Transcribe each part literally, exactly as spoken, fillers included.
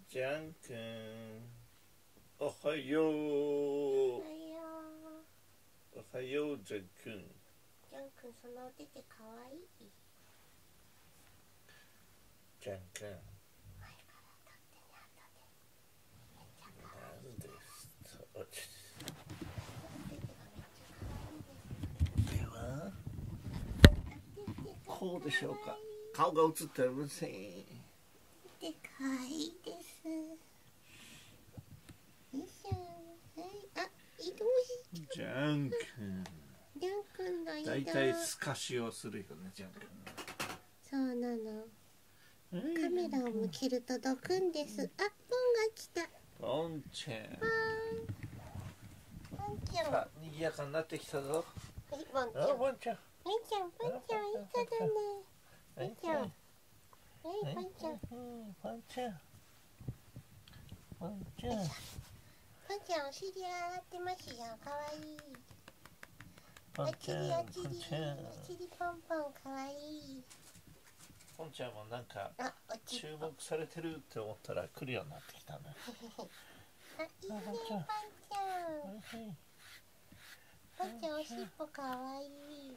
ジャン君、おはよう。 おはよう。 おはよう、ジャン君。 ジャン君、そのお手手かわいい。 ジャン君、 前から撮ってね、後で。めっちゃかわいい。 なんですと。 お手手がめっちゃかわいいです。 では、 お手手がこうでしょうか。顔が映っておりません。 お手手かわいいです。よいしょ。はい。あ、移動しジャン君。 ジャン君の移動。 だいたい透かしをするよね、ジャン君。 そうなの。カメラを向けるとどくんです。あ、ポンが来た。 ポンちゃん。 ポンちゃん。 あ、にぎやかになってきたぞ。 はい、ポンちゃん。 あ、ポンちゃん。 ポンちゃん、ポンちゃん、いい子だね。ポンちゃん。はい、ポンちゃん。 ポンちゃん。ポンちゃん。 ポンちゃん、お尻上がってますよ。かわいい。 ポンおちゃん。 尻、お尻、お尻ポンポン、かわいい。 ポンちゃんもなんかあ、おち注目されてるって思ったら来るようになってきたね。 あ、いいね、ポンちゃん。ポンちゃん、おしっぽかわいい。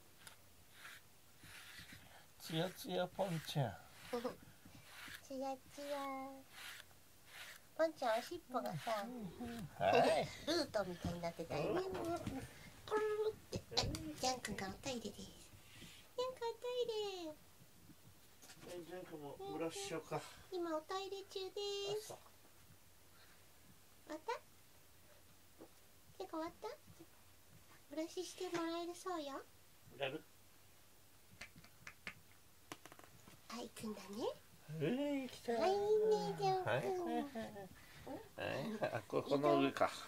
つやつやポンちゃん。 つやつや。ポンちゃん、おしっぽがさ、 はい。 ルートみたいになってた今。コロロって、あ、ジャン君がおトイレです。ジャン君おトイレ。 ジャン君もブラシしようか。 今おトイレ中です。終わった？結構終わった？ブラシしてもらえるそうよ。 やる？ はい、くんだね。 えい、来た。 はい、いいね、ジャン君。 はいはいはい。あ、ここの上か。 はい。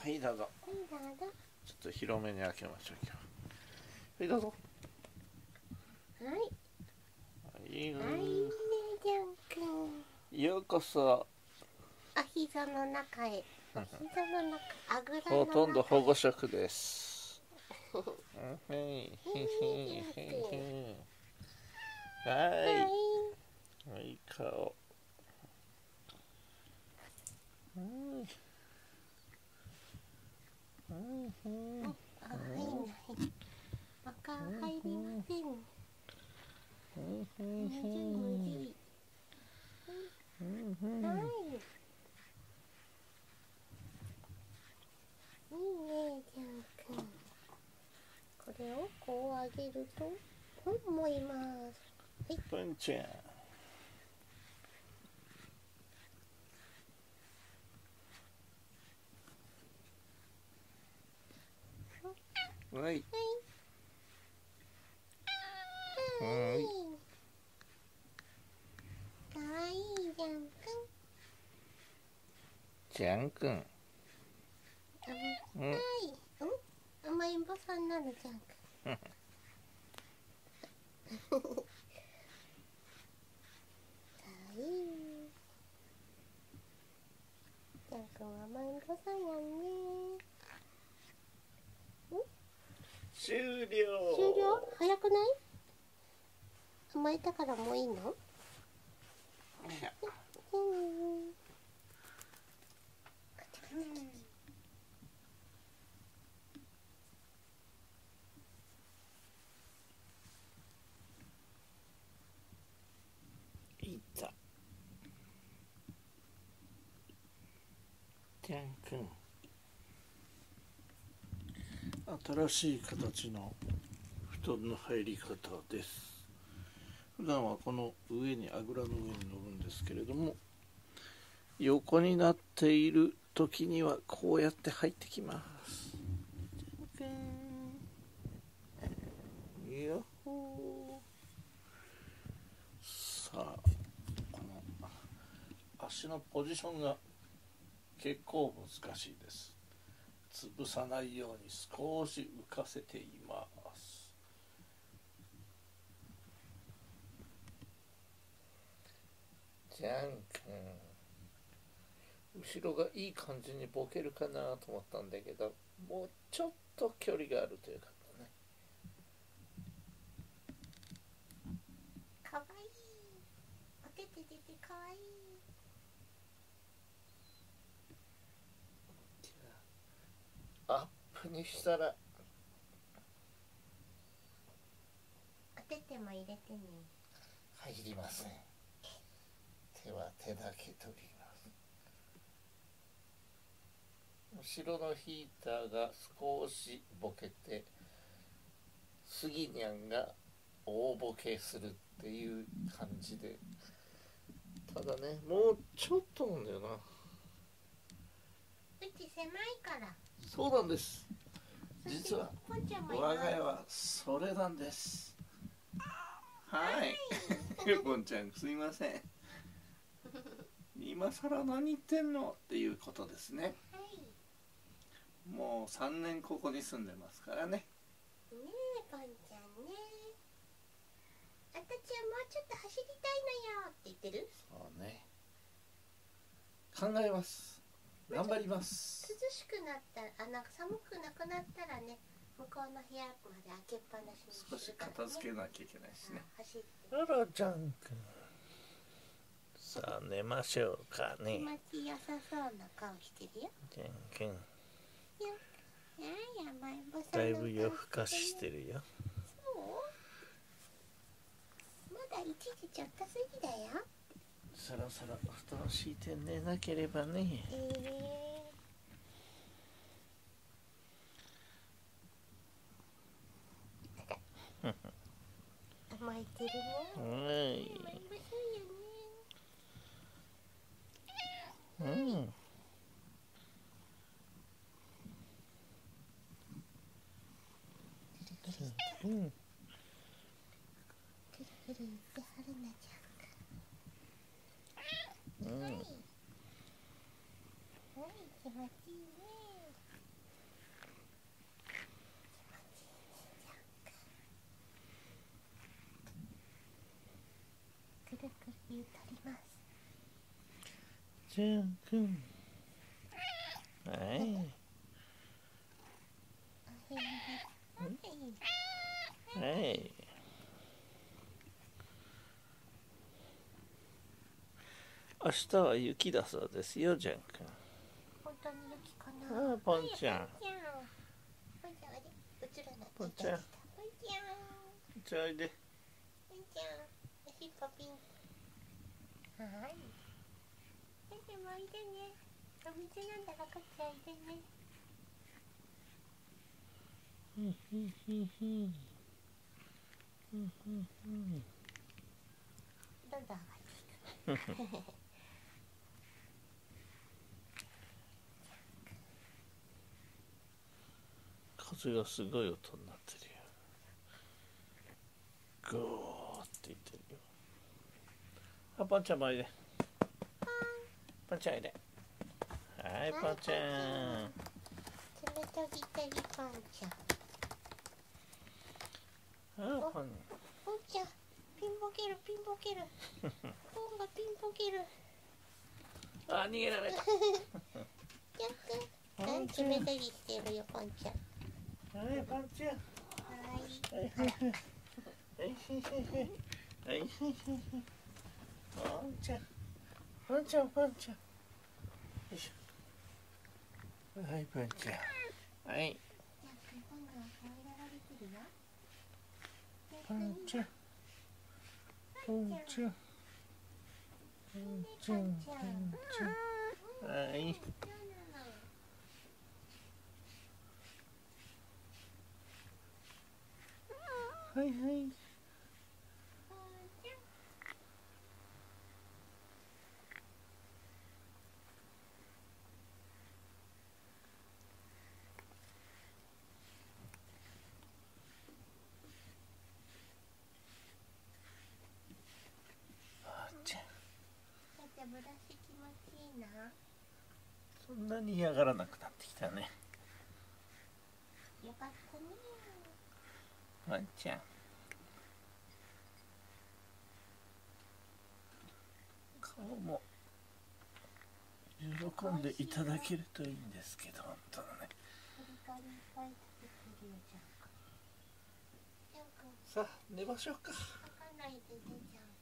はい、どうぞ。 はい、どうぞ。 ちょっと広めに開けましょう。今日。はい、どうぞ。 はい。 はい、 はい、いいね、ジャン君。 ようこそ。 お膝の中へ。お膝の中、あぐらの中。 ほとんど保護色です。はい、はい、はい、顔。うん、うん、 あ、入んない。赤入りません。むずいむずい。はい。いいね、ジャン君。これをこう上げると、本もいます。はい。 ポンちゃん。はい。 はい。 はい。 かわいいジャン君。 ジャン君。 うん、はい。うん、甘えん坊さんなの、ジャン君。かわいい。ジャン君は甘えん坊さんやんね。 終了。 終了？早くない？甘えたからもういいの？うん。 いた。ジャン君。新しい形の布団の入り方です。普段はこの上にあぐらの上に乗るんですけれども、横になっている時にはこうやって入ってきます。ジャン君。よっほー。さあ、この足のポジションが結構難しいです。潰さないように少し浮かせています。ジャン君、後ろがいい感じにボケるかなと思ったんだけど、もうちょっと距離があるというかね。 かわいい。お手ててかわいい。 アップにしたらお手手も入れてね。 入りません。手は手だけ取ります。後ろのヒーターが少しボケて、スギニャンが大ボケするっていう感じで、ただね、もうちょっとなんだよな。 うち狭いから。 そうなんです。実はポンちゃんもい我ます。 が家はそれなんです。はい。ポンちゃんすいません。今更何言ってんのっていうことですね。 はい。 もうさんねんここに住んでますからね。 ねえ、ポンちゃんね。あたちはもうちょっと走りたいのよって言ってる。 そうね。考えます。頑張ります。 涼しくなったら、あ、なんか寒くなくなったらね、向こうの部屋まで開けっぱなしにす少しるからね。 片付けなきゃいけないですね。 走ってあらちゃんくん。さあ寝ましょうかね。 気持ちよさそうな顔してるよ。 ちゃんくん。 よやや甘えん坊さんの顔だいぶ夜更かししてるよ。 そうまだいちじちょっと過ぎだよ。 そろそろ布団敷いて寝なければね。 えー、甘えてるね。 はい。 甘えん坊さんやね。 うん。うん。 くるくる言ってはるなちゃん。 うん。 はい。はい、気持ちいいね。くるくる言うとります。 ちゃんくん。はい。 はい。 はい。明日は雪だそうですよ、ジャン君。 本当に雪かな。 ああ、ポンちゃん。 ポンちゃん、あれ、映らない。 ポンちゃん。 ポンちゃん。 ちょいで。 ポンちゃん、足ポピン。はい。ポンちゃんもおいでね。お水飲んだらこっちおいでね。 うんうんうんうん。うんうんうん。 どんどん上がっていく。 風がすごい音になってるよ。ゴーって言ってるよ。あ、ポンちゃんもおいで。ポンちゃんおいで。はい、ポンちゃん。 冷たぎたぎポンちゃん。 あ、ポン。 ポンちゃん、ピンボケる、ピンボケる。ポンがピンボケる。 あ、逃げられた。 ジャック、冷たぎしてるよ、ポンちゃん。 はい、ポンちゃん。 はい。 はいはいはい。はいはいはいはいはいはい。ポンちゃん。ポンちゃん、ポンちゃん。よいしょ。はい、ポンちゃん。はい。ポンちゃん。ポンちゃん。ポンちゃん。ポンちゃん。はい。はいはい。 ブラシ気持ちいいな。 そんなに嫌がらなくなってきたね。 よかったね。 ワンちゃん。顔も喜んでいただけるといいんですけど、本当だね。 カリカリいっぱい食べてるよ、ジャンク。ジャンク。 さあ寝ましょうか。 泣かないでね、ジャンク。